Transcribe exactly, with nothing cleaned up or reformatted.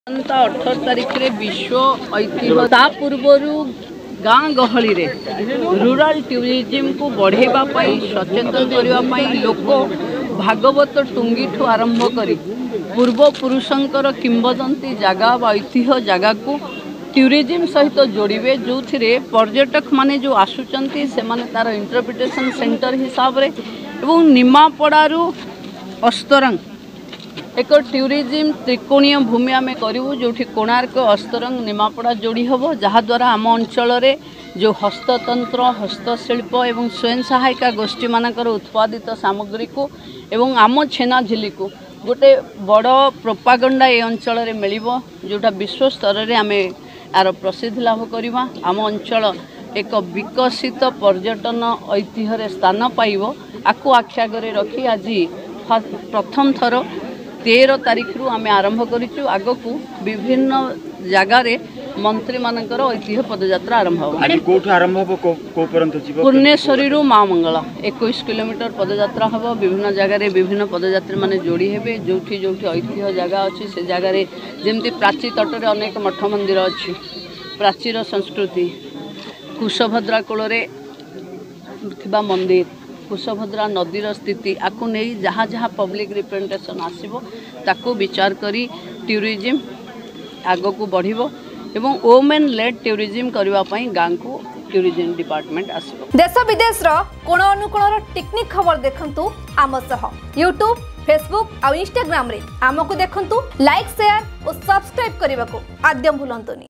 अठर तारीख रे विश्व ऐतिह्य ता पूर्वर गाँ गहली रे रूरल टूरिज्म को बढ़ेबा पाई सचेतन करबा पाई लोक भागवत टुंगी ठू आरंभ करी पूर्व पुरुषंकर किंवदंती जगह व ऐतिह्य जगह को टूरिज्म सहित जोड़े जो थे पर्यटक माने जो आसुचंती से माने तार इंटरप्रिटेशन सेंटर हिसाब रे एवं निमापड़ारू अस्तरंग एक टूरिज्म त्रिकोणीय भूमि आम करूँ जो कोणार्क अस्तरंग निमापड़ा जोड़ी हम जहाद्वारा आम अंचल जो हस्ततंत्र हस्तशिल्प एवं स्वयं सहायिका गोष्ठी मानकर उत्पादित सामग्री को एवं आम छेना झिली को गोटे बड़ प्रोपागंडा ये अंचल में मिल जोटा विश्व स्तर में आम यार प्रसिद्ध लाभ करवा आम अंचल एक विकसित पर्यटन ऐतिह्य स्थान पाइब आकु आख्यागरे रखी आज प्रथम थर तेरह तारीख रु आम आरंभ करूँ आग को विभिन्न जगार मंत्री मानकर ऐतिह्य पदयात्रा आरंभ हो पूर्णेश्वरी रु माँ मंगला इक्कीस किलोमीटर पदयात्रा हम विभिन्न जगार विभिन्न पदयात्री माने जोड़ी हेबे जोठी जोठी ऐतिह्य जगह अच्छी से जगार जमती प्राची तट में अनेक मठ मंदिर अच्छी प्राचीर संस्कृति कुशभद्रा कूल मंदिर कुशभद्रा नदीर स्थिति आपको नहीं जहाँ जहाँ पब्लिक रिप्रेजेंटेशन आसो ताको विचार करी टूरिज्म आग को बढ़िबो एवं वोमेन लेड टूरिज्म करने गाँव को टूरिज्म डिपार्टमेंट आसो। देश विदेश कोण अनुकोण टेक्निक खबर देखंतु आम सह यूट्यूब फेसबुक और इंस्टाग्राम रे आमको देखंतु लाइक शेयर और सब्सक्राइब करने को आद्यम भूलंतुनी।